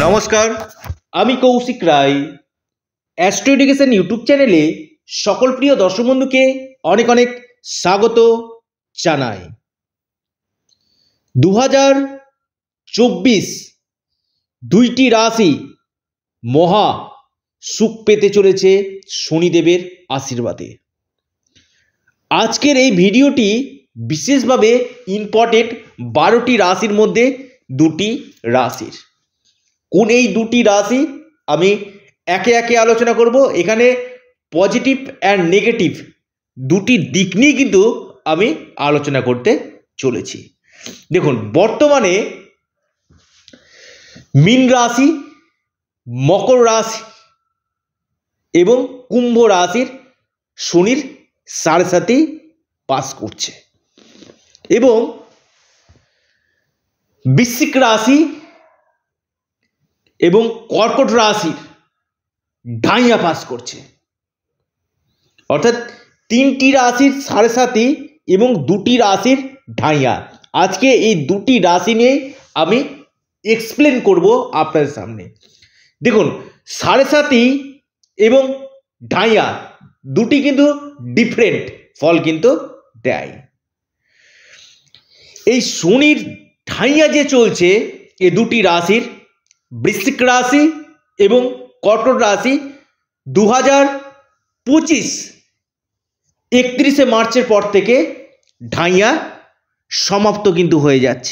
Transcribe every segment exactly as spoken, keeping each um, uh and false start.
নমস্কার, আমি Koushik Roy. Astro education YouTube চ্যানেলে সকল প্রিয় দর্শক বন্ধুকে অনেক অনেক স্বাগত জানাই। দু হাজার চব্বিশ দুইটি রাশি মহা সুখ পেতে চলেছে শনিদেবের আশীর্বাদে। আজকের এই ভিডিওটি বিশেষভাবে ইম্পর্টেন্ট বারোটি রাশির মধ্যে দুটি রাশির। কোন এই দুটি রাশি আমি একে একে আলোচনা করব। এখানে পজিটিভ অ্যান্ড নেগেটিভ দুটি দিক নিয়ে কিন্তু আমি আলোচনা করতে চলেছি। দেখুন, বর্তমানে মীন রাশি, মকর রাশি এবং কুম্ভ রাশির শনির সাড়ে সাথেই পাস করছে এবং বৃশ্চিক রাশি এবং কর্কট রাশির ঢাইয়া পাস করছে। অর্থাৎ তিনটি রাশির সাড়ে সাথী এবং দুটি রাশির ঢাইয়া। আজকে এই দুটি রাশি নিয়ে আমি এক্সপ্লেন করব আপনাদের সামনে। দেখুন, সাড়ে সাথী এবং ঢাইয়া দুটি কিন্তু ডিফারেন্ট ফল কিন্তু দেয়। এই শনির ঢাইয়া যে চলছে এই দুটি রাশির, বৃশ্চিক রাশি এবং কর্কট রাশি, দু হাজার পঁচিশ একত্রিশে মার্চের পর থেকে ঢাইয়া সমাপ্ত কিন্তু হয়ে যাচ্ছে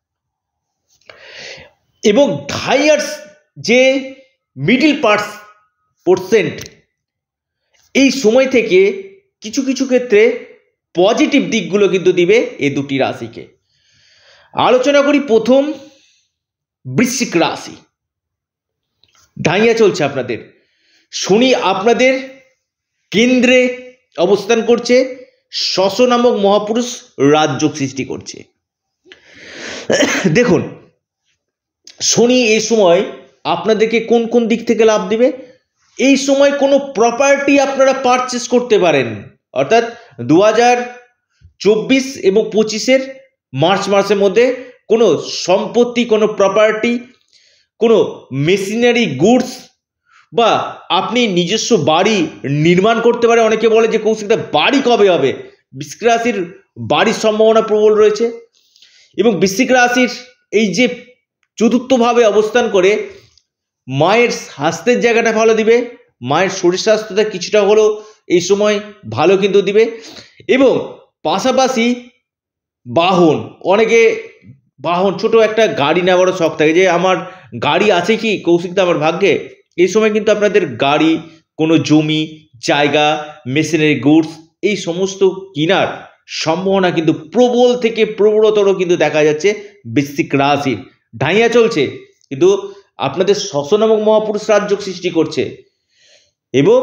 এবং ঢাইয়ার যে মিডিল পার্টস পার্সেন্ট এই সময় থেকে কিছু কিছু ক্ষেত্রে পজিটিভ দিকগুলো কিন্তু দিবে এই দুটি রাশিকে। আলোচনা করি প্রথম বৃশ্চিক রাশি। ঢাইয়া চলছে আপনাদের, শনি আপনাদের কেন্দ্রে অবস্থান করছে, শশ নামক মহাপুরুষ রাজযোগ সৃষ্টি করছে। দেখুন, শনি এই সময় আপনাদেরকে কোন কোন দিক থেকে লাভ দিবে। এই সময় কোনো প্রপার্টি আপনারা পারচেস করতে পারেন। অর্থাৎ দু হাজার চব্বিশ এবং পঁচিশের মার্চ মাসের মধ্যে কোনো সম্পত্তি, কোনো প্রপার্টি, কোনো মেশিনারি গুডস বা আপনি নিজস্ব বাড়ি নির্মাণ করতে পারে। অনেকে বলে যে কৌশিকদা বাড়ি কবে হবে। বৃশ্চিক রাশির বাড়ির সম্ভাবনা প্রবল রয়েছে এবং বৃশ্চিক রাশির এই যে চতুর্থভাবে অবস্থান করে মায়ের স্বাস্থ্যের জায়গাটা ভালো দিবে, মায়ের শরীর স্বাস্থ্যটা কিছুটা হলেও এই সময় ভালো কিন্তু দিবে এবং পাশাপাশি বাহন, অনেকে বাহন ছোট একটা গাড়ি নেওয়ারও শখ থাকে যে আমার গাড়ি আছে কি কৌশিকদা আমার ভাগ্যে। এই সময় কিন্তু আপনাদের গাড়ি, কোনো জমি জায়গা, মেশিনারি গুডস এই সমস্ত কেনার সম্ভাবনা কিন্তু প্রবল থেকে প্রবলতর কিন্তু দেখা যাচ্ছে বৃশ্চিক রাশির। ঢাইয়া চলছে কিন্তু আপনাদের শশ নামক মহাপুরুষ রাজযোগ সৃষ্টি করছে এবং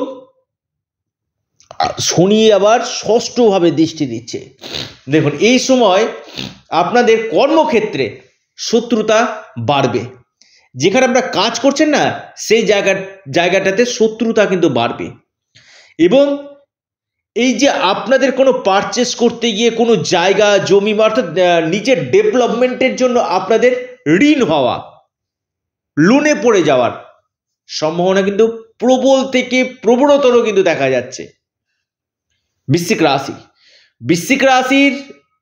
শনি আবার ষষ্ঠভাবে দৃষ্টি দিচ্ছে। দেখুন, এই সময় আপনাদের কর্মক্ষেত্রে শত্রুতা বাড়বে। যেখানে আপনারা কাজ করছেন না সেই জায়গা জায়গাটাতে শত্রুতা কিন্তু বাড়বে এবং এই যে আপনাদের কোনো পারচেস করতে গিয়ে কোনো জায়গা জমি অর্থাৎ নিজের ডেভেলপমেন্টের জন্য আপনাদের ঋণ হওয়া, লোনে পড়ে যাওয়ার সম্ভাবনা কিন্তু প্রবল থেকে প্রবলতর কিন্তু দেখা যাচ্ছে বৃশ্চিক রাশি। বৃশ্চিক রাশির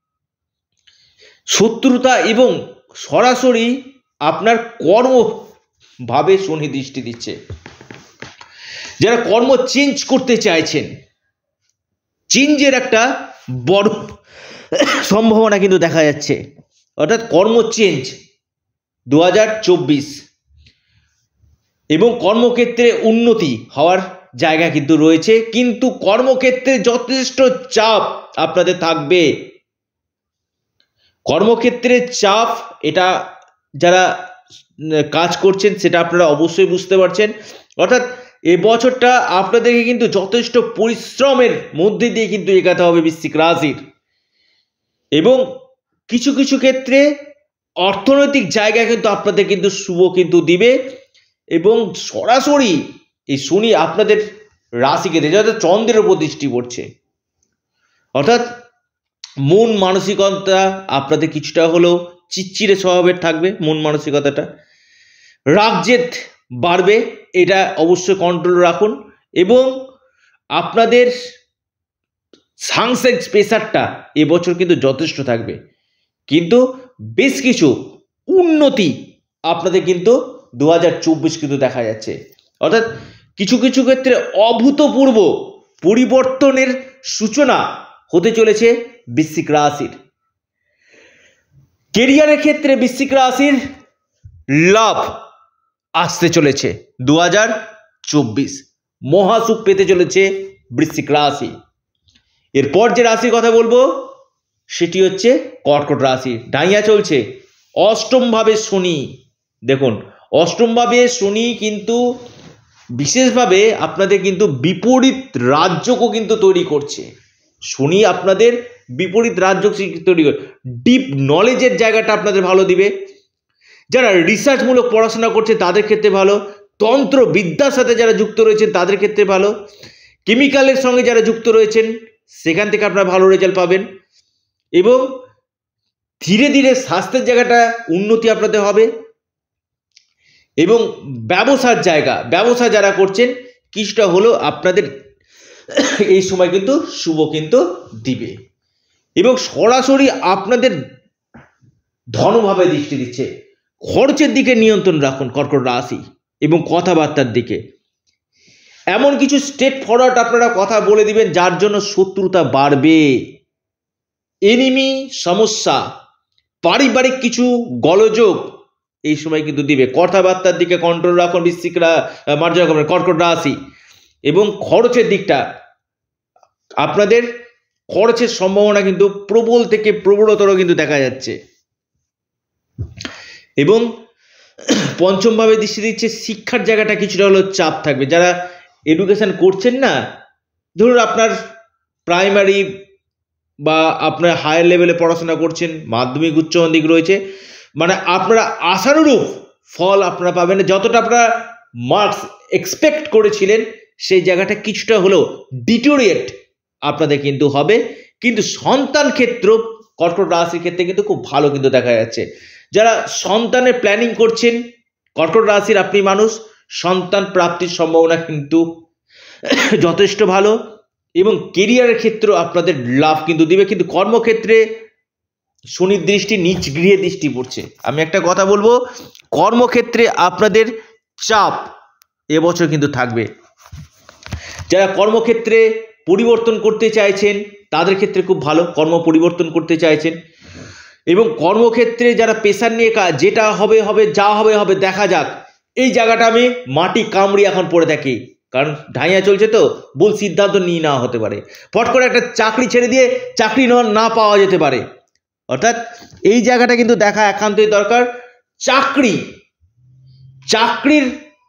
শত্রুতা এবং সরাসরি আপনার কর্মভাবে শনি দৃষ্টি দিচ্ছে। যারা কর্ম চেঞ্জ করতে চাইছেন, চেঞ্জের একটা বড় সম্ভাবনা কিন্তু দেখা যাচ্ছে। অর্থাৎ কর্ম চেঞ্জ দু হাজার চব্বিশ এবং কর্মক্ষেত্রে উন্নতি হওয়ার জায়গা কিন্তু রয়েছে, কিন্তু কর্মক্ষেত্রে যথেষ্ট চাপ আপনাদের থাকবে। কর্মক্ষেত্রে চাপ, এটা যারা কাজ করছেন সেটা আপনারা অবশ্যই বুঝতে পারছেন। অর্থাৎ এ বছরটা আপনাদেরকে কিন্তু যথেষ্ট পরিশ্রমের মধ্যে দিয়ে কিন্তু এগাতে হবে বৃশ্চিক রাশির এবং কিছু কিছু ক্ষেত্রে অর্থনৈতিক জায়গা কিন্তু আপনাদের কিন্তু শুভ কিন্তু দিবে এবং সরাসরি এই শনি আপনাদের রাশিকে যাতে চন্দ্রের উপর দৃষ্টি পড়ছে। অর্থাৎ মন মানসিকতা আপনাদের কিছুটা হলেও চিচ্চিরে স্বভাবের থাকবে, মন মানসিকতাটা রাগজেদ বাড়বে, এটা অবশ্যই কন্ট্রোল রাখুন। এবং আপনাদের সাংসারিক প্রেসারটা এবছর কিন্তু যথেষ্ট থাকবে, কিন্তু বেশ কিছু উন্নতি আপনাদের কিন্তু দু হাজার চব্বিশ কিন্তু দেখা যাচ্ছে। অর্থাৎ কিছু কিছু ক্ষেত্রে অভূতপূর্ব পরিবর্তনের সূচনা হতে চলেছে বৃশ্চিক রাশির। কেরিয়ারের ক্ষেত্রে বৃশ্চিক রাশির লাভ আসতে চলেছে দু হাজার চব্বিশ, মহাসুখ পেতে চলেছে বৃশ্চিক রাশি। এরপর যে রাশির কথা বলবো সেটি হচ্ছে কর্কট রাশি। ডাইয়া চলছে অষ্টমভাবে শনি। দেখুন, অষ্টমভাবে শনি কিন্তু বিশেষভাবে আপনাদের কিন্তু বিপরীত রাজ্যকও কিন্তু তৈরি করছে। শনি আপনাদের বিপরীত রাজ্য তৈরি করে, ডিপ নলেজের জায়গাটা আপনাদের ভালো দিবে। যারা রিসার্চমূলক পড়াশোনা করছে তাদের ক্ষেত্রে ভালো, তন্ত্র বিদ্যার সাথে যারা যুক্ত রয়েছেন তাদের ক্ষেত্রে ভালো, কেমিক্যালের সঙ্গে যারা যুক্ত রয়েছেন সেখান থেকে আপনারা ভালো রেজাল্ট পাবেন। এবং ধীরে ধীরে স্বাস্থ্যের জায়গাটা উন্নতি আপনাদের হবে। এবং ব্যবসার জায়গা, ব্যবসা যারা করছেন কিছুটা হলেও আপনাদের এই সময় কিন্তু শুভ কিন্তু দিবে। এবং সরাসরি আপনাদের ধনভাবে দৃষ্টি দিচ্ছে। খরচের দিকে নিয়ন্ত্রণ রাখুন কর্কট রাশি, এবং কথাবার্তার দিকে এমন কিছু স্টেপ ফরওয়ার্ড আপনারা কথা বলে দিবেন যার জন্য শত্রুতা বাড়বে, এনিমি সমস্যা, পারিবারিক কিছু গোলযোগ এই সময় কিন্তু দিবে। কথাবার্তার দিকে কন্ট্রোল রাখুন বৃশ্চিকরা মার্জনা করবেন কর্কট রাশি। এবং খরচের দিকটা আপনাদের খরচের সম্ভাবনা কিন্তু প্রবল থেকে প্রবলতর কিন্তু দেখা যাচ্ছে। এবং পঞ্চমভাবে দৃষ্টি দিচ্ছে শিক্ষার জায়গাটা কিছুটা হলেও চাপ থাকবে। যারা এডুকেশন করছেন না, ধরুন আপনার প্রাইমারি বা আপনার হায়ার লেভেলে পড়াশোনা করছেন, মাধ্যমিক উচ্চ মাধ্যমিক রয়েছে, মানে আপনারা আশানুরূপ ফল আপনারা পাবেন না। যতটা আপনারা মার্কস এক্সপেক্ট করেছিলেন সেই জায়গাটা কিছুটা হলেও ডিটোরিয়েট আপনাদের কিন্তু হবে। কিন্তু সন্তান ক্ষেত্র কর্কট রাশির ক্ষেত্রে কিন্তু খুব ভালো কিন্তু দেখা যাচ্ছে। যারা সন্তানের প্ল্যানিং করছেন কর্কট রাশির আপনি মানুষ, সন্তান প্রাপ্তির সম্ভাবনা কিন্তু যথেষ্ট ভালো। এবং কেরিয়ারের ক্ষেত্রেও আপনাদের লাভ কিন্তু দিবে। কিন্তু কর্মক্ষেত্রে শনির দৃষ্টি নিচ গৃহে দৃষ্টি পড়ছে। আমি একটা কথা বলবো, কর্মক্ষেত্রে আপনাদের চাপ এবছর কিন্তু থাকবে। যারা কর্মক্ষেত্রে পরিবর্তন করতে চাইছেন তাদের ক্ষেত্রে খুব ভালো, কর্ম পরিবর্তন করতে চাইছেন। এবং কর্মক্ষেত্রে যারা পেশার নিয়ে কাজ, যেটা হবে হবে, যা হবে হবে, দেখা যাক, এই জায়গাটা আমি মাটি কামড়ি এখন পড়ে থাকি। কারণ ঢাইয়া চলছে তো, ভুল সিদ্ধান্ত নিয়ে নেওয়া হতে পারে, ফট করে একটা চাকরি ছেড়ে দিয়ে চাকরি না পাওয়া যেতে পারে। অর্থাৎ এই জায়গাটা কিন্তু দেখা একান্তই দরকার। চাকরি চাকরির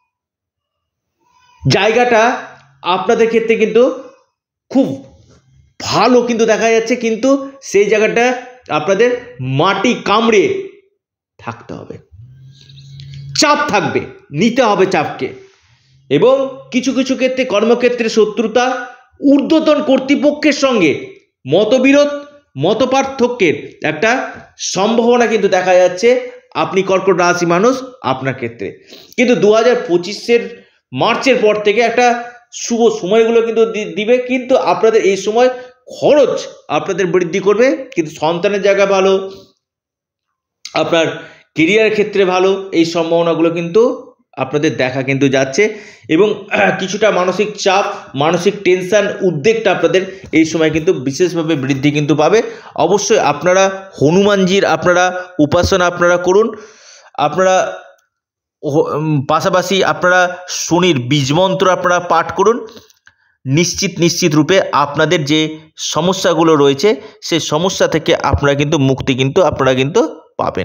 জায়গাটা আপনাদের ক্ষেত্রে কিন্তু খুব ভালো কিন্তু দেখা যাচ্ছে, কিন্তু সেই জায়গাটা আপনাদের মাটি কামড়ে থাকতে হবে, চাপ থাকবে, নিতে হবে চাপকে। এবং কিছু কিছু ক্ষেত্রে কর্মক্ষেত্রে শত্রুতা, ঊর্ধ্বতন কর্তৃপক্ষের সঙ্গে মতবিরোধ, মতপার্থক্যের একটা সম্ভাবনা কিন্তু দেখা যাচ্ছে আপনি কর্কট রাশি মানুষ আপনার ক্ষেত্রে। কিন্তু দু হাজার পঁচিশের মার্চের পর থেকে একটা শুভ সময়গুলো কিন্তু দিবে। কিন্তু আপনাদের এই সময় খরচ আপনাদের বৃদ্ধি করবে, কিন্তু সন্তানের জায়গা ভালো, আপনার কেরিয়ারের ক্ষেত্রে ভালো, এই সম্ভাবনাগুলো কিন্তু আপনাদের দেখা কিন্তু যাচ্ছে। এবং কিছুটা মানসিক চাপ, মানসিক টেনশন, উদ্বেগটা আপনাদের এই সময় কিন্তু বিশেষভাবে বৃদ্ধি কিন্তু পাবে। অবশ্যই আপনারা হনুমানজির আপনারা উপাসনা আপনারা করুন। আপনারা পাশাপাশি আপনারা শনির বীজমন্ত্র আপনারা পাঠ করুন। নিশ্চিত নিশ্চিত রূপে আপনাদের যে সমস্যাগুলো রয়েছে সেই সমস্যা থেকে আপনারা কিন্তু মুক্তি কিন্তু আপনারা কিন্তু পাবেন।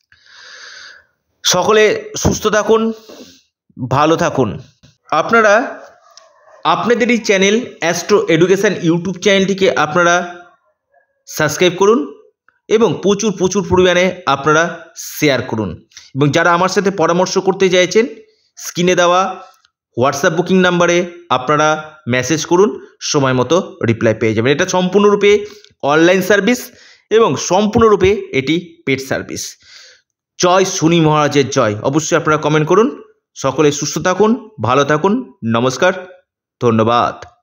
সকলে সুস্থ থাকুন, ভালো থাকুন। আপনারা আপনাদের এই চ্যানেল অ্যাস্ট্রো এডুকেশন ইউটিউব চ্যানেলটিকে আপনারা সাবস্ক্রাইব করুন এবং প্রচুর প্রচুর পরিমাণে আপনারা শেয়ার করুন। এবং যারা আমার সাথে পরামর্শ করতে চাইছেন স্ক্রিনে দেওয়া হোয়াটসঅ্যাপ বুকিং নাম্বারে আপনারা মেসেজ করুন, সময় মতো রিপ্লাই পেয়ে যাবেন। এটা সম্পূর্ণরূপে অনলাইন সার্ভিস এবং সম্পূর্ণরূপে এটি পেড সার্ভিস। জয় শনি মহারাজের জয়। অবশ্যই আপনারা কমেন্ট করুন। সকলে সুস্থ থাকুন, ভালো থাকুন। নমস্কার, ধন্যবাদ।